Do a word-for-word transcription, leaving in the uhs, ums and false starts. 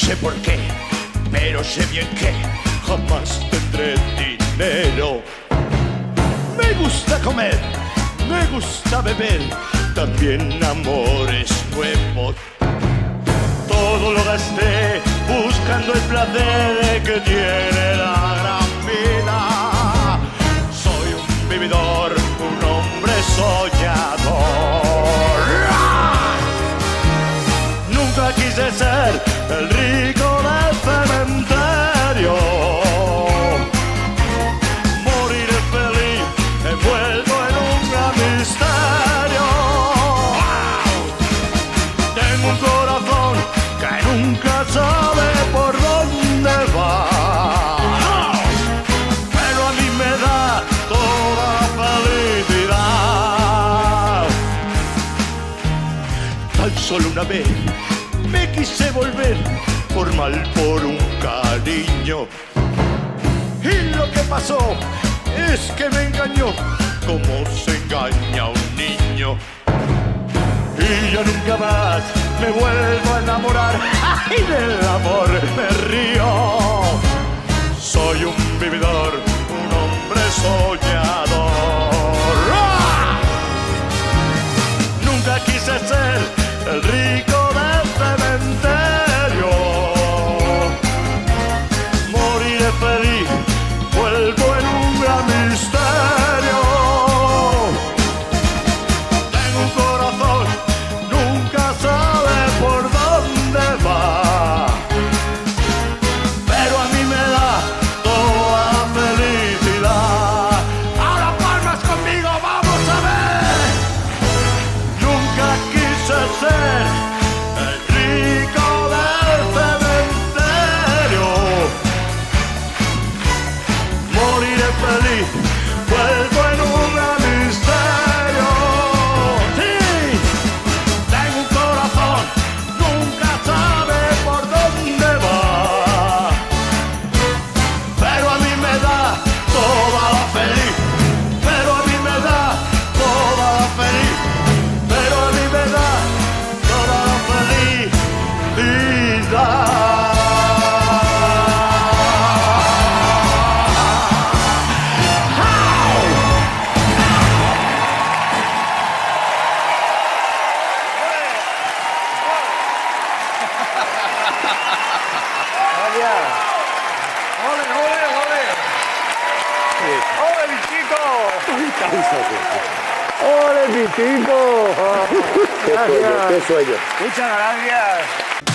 sé por qué, pero sé bien que jamás tendré dinero. Me gusta comer, me gusta beber, también amores nuevos. Todo lo gasté buscando el placer que tiene la gran vida. Soy un vividor, un hombre soñador. Nunca quise ser el rico del cementerio. Moriré feliz, envuelto en un gran misterio. Tengo un corazón que nunca sabe por dónde va, pero a mí me da toda felicidad. Tan solo una vez me quise volver por mal por un cariño, y lo que pasó es que me engañó como se engaña a un niño. Y yo nunca más me vuelvo a enamorar. ¡Ay, del amor me río! Soy un vividor, un hombre soñador. ¡Ah! Nunca quise ser el rico del cementerio. Moriré feliz, vuelvo en un gran misterio. Tengo un corazón, nunca sabe por dónde va, pero a mí me da toda la felicidad. Ahora palmas conmigo, vamos a ver. Nunca quise ser el rico del cementerio. Moriré feliz, vuelvo en un gran misterio. Sí. Tengo un corazón, nunca sabe por dónde va, pero a mí me da toda la feliz, pero a mí me da toda la feliz, pero a mí me da toda la felicidad. ¡Ole, ole, ole! ¡Ole, mi chico! ¡Ole, mi chico! Qué sueño, qué sueño. Muchas gracias.